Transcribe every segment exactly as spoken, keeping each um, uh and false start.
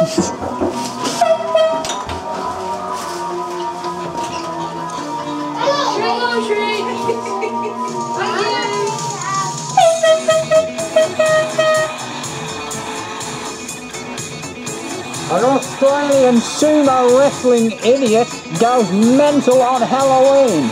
An Australian sumo wrestling idiot goes mental on Halloween.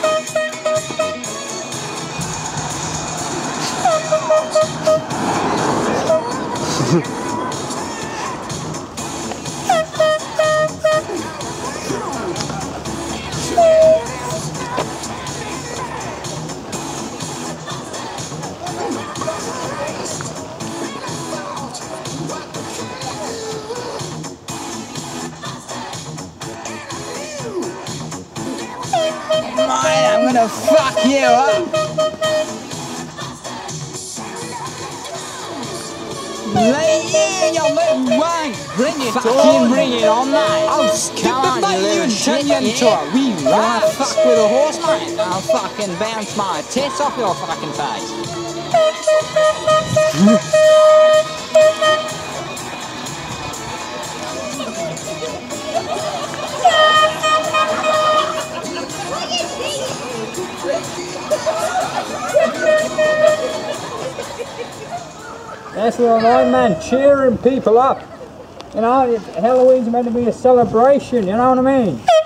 Mate, I'm gonna fuck you up! Lay you, you little wank! Bring it Fucking on! bring it on, mate! I'll skip it, mate! You and turn you into yeah. a wee You wanna rat! fuck with a horse, mate? I'll fucking bounce my tits off your fucking face. That's what I mean, man, cheering people up. You know, Halloween's meant to be a celebration, you know what I mean?